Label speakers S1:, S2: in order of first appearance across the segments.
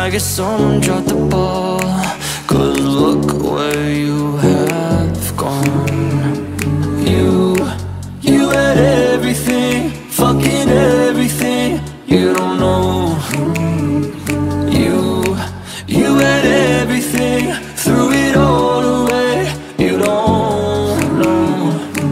S1: I guess someone dropped the ball, 'cause look where you have gone. You had everything, fucking everything. You don't know. You had everything, threw it all away. You don't know.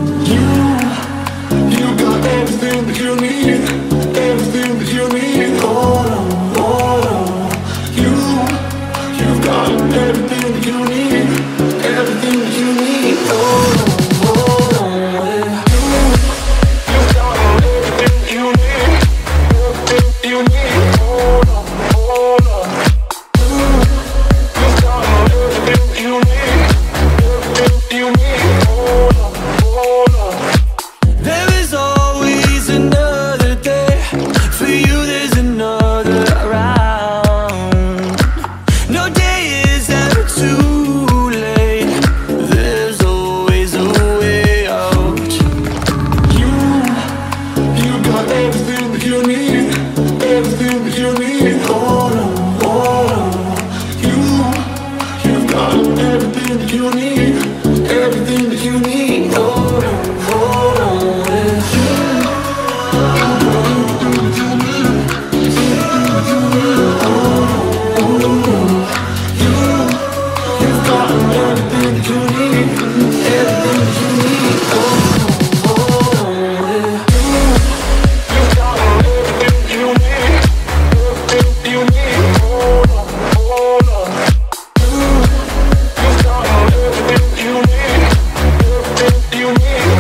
S1: You got everything that you need, everything that you need. Hold on, hold on. You've got everything that you need, everything that you need. Hold on, hold on. You've got everything that you need, everything that you need. Hold on, hold on. You've got everything that you need, everything that you need. Hold on, hold on. There is always another day. For you there's another round. No day is ever too late. There's always a way out. You got everything that you need, everything that you need. Hold on, hold on. You've got everything that you need, everything that you need. Hold on, hold on. You've got everything that you need, everything that you need. Hold on, hold on. You've got everything that you need, everything that you need. Hold on, hold on. You've got everything that you need, everything that you need.